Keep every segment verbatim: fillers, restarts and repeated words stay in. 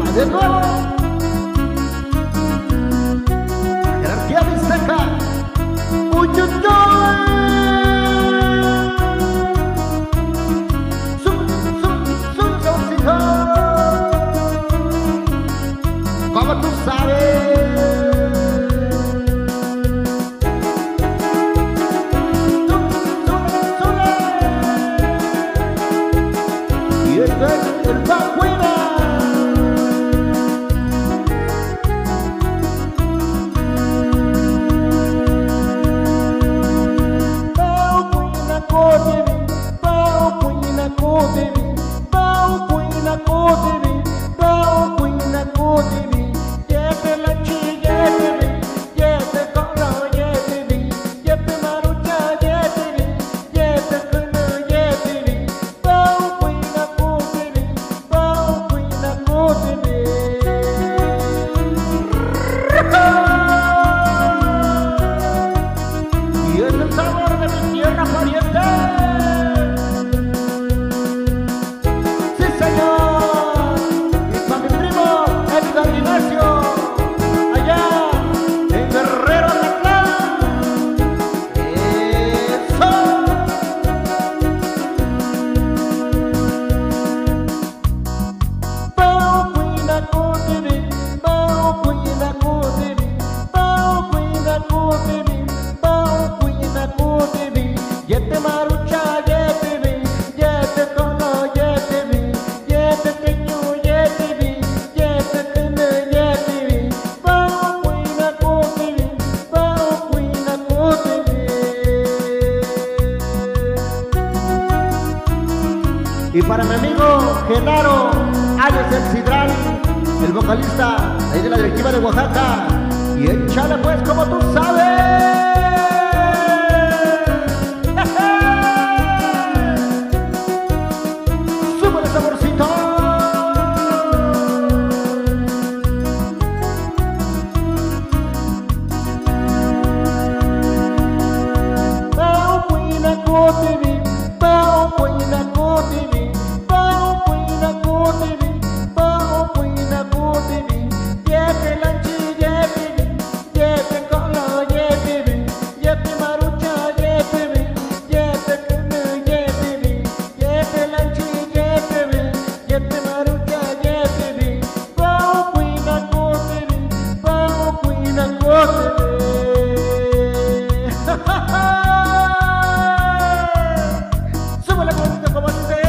de nuevo. La jerarquía mixteca. Uy, uy, uy. Zum, zum, zum, zoncito. Como tú sabes. Zum, zum, zule. Y este es el Pacuina. Y es el sabor de mi tierra pariente. Sí, señor. Y para mi primo Edgar Ignacio, allá en Guerrero Atlán. Eso. Bao Cuina Cutibi, Bao Cuina Cutibi, Bao Cuina Cutibi, Bao Cuina Cutibi, Yete Marucha Yetibi, Yete Kono Yetibi, Yete Teñu Yetibi, Yete Tene Yetibi, Bao Cuina Cutibi, Bao Cuina Cutibi. Y para mi amigo Genaro alias el Sidral, el vocalista ahí de la directiva de Oaxaca, y échale pues como tú sabes. Súbele saborcito. Bao Cuina Cutibi, Bao Cuina Cutibi, Bao Cuina Cutibi, Bao Cuina Cutibi, Yete Lanchi Yetibi, Yete Kolo Yetibi, Yete Marucha Yetibi, Yete Kene Yetibi, Yete Lanchi Yetibi, Yete Marucha Yetibi, Bao Cuina Cutibi, Bao Cuina Cutibi. Súbele poquito como dice.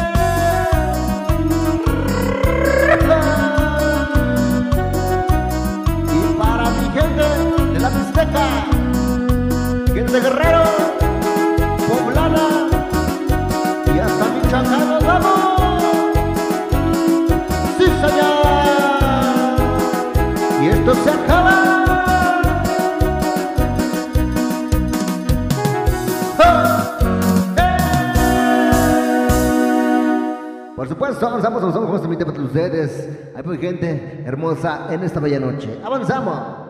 Y para mi gente de la Mixteca, gente de Guerrero, Poblana y hasta Michoacán nos vamos. Sí, señor. Y esto se acaba. Por supuesto, avanzamos, avanzamos con este mi tema de ustedes. Hay pues gente hermosa en esta bella noche. Avanzamos.